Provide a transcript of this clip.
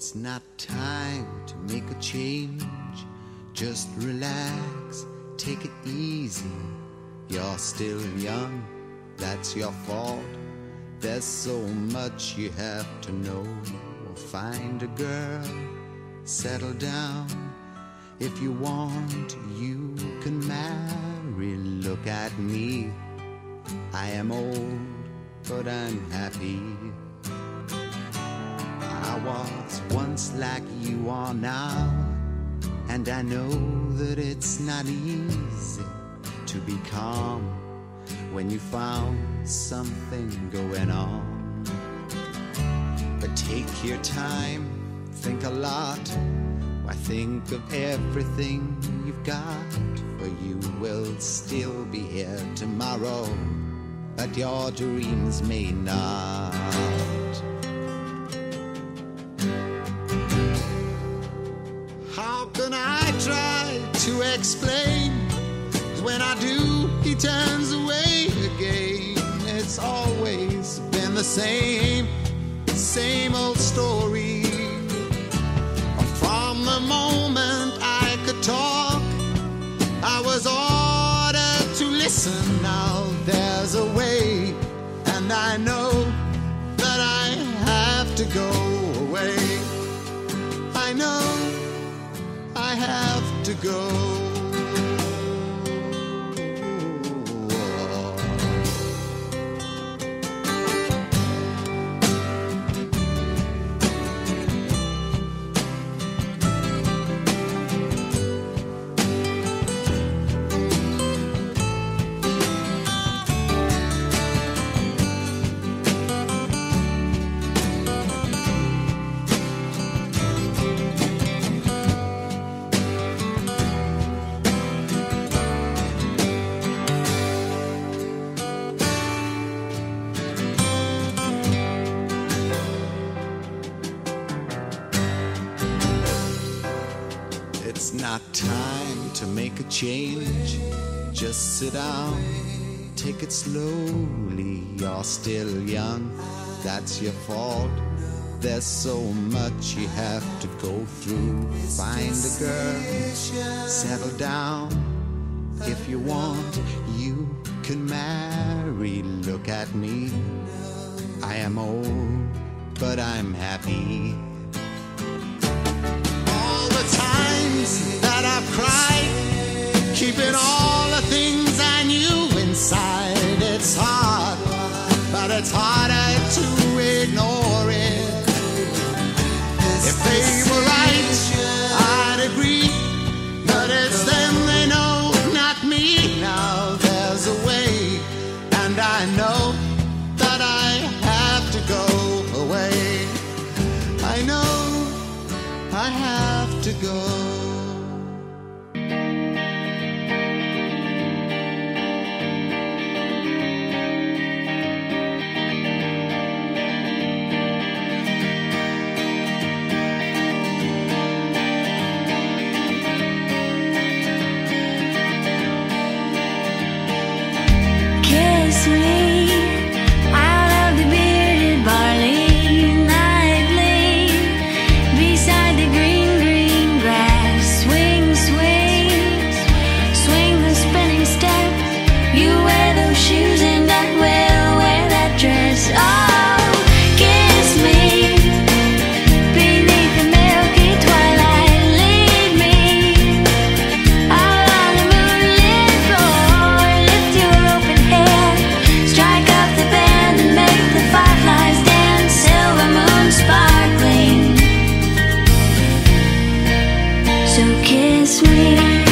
It's not time to make a change. Just relax, take it easy. You're still young, that's your fault. There's so much you have to know. Find a girl, settle down. If you want, you can marry. Look at me, I am old, but I'm happy. I was once like you are now, and I know that it's not easy to be calm when you found something going on. But take your time, think a lot. Why, think of everything you've got, for you will still be here tomorrow, but your dreams may not. How can I try to explain? 'Cause when I do, he turns away again. It's always been the same old story. From the moment I could talk, I was ordered to listen. Now there's a way, and I know that I have to go away. I know I have to go. It's not time to make a change. Just sit down, take it slowly. You're still young, that's your fault. There's so much you have to go through. Find a girl, settle down. If you want, you can marry. Look at me, I am old, but I'm happy. Times that I've cried, keeping all the things I knew inside. It's hard, but it's harder to ignore it. If they were right, I'd agree, but it's them they know, not me. Now there's a way, and I know that I have to go away. I know I have to go. Kiss me out of the bearded barley nightly, beside the green grass. Swing, swing, swing the spinning step. You wear those shoes and I will wear that dress. Oh, kiss me beneath the milky twilight. Lead me out on the moonlit floor. Lift your open hair, strike up the band and make the fireflies dance. Silver moon sparkling. So kiss me.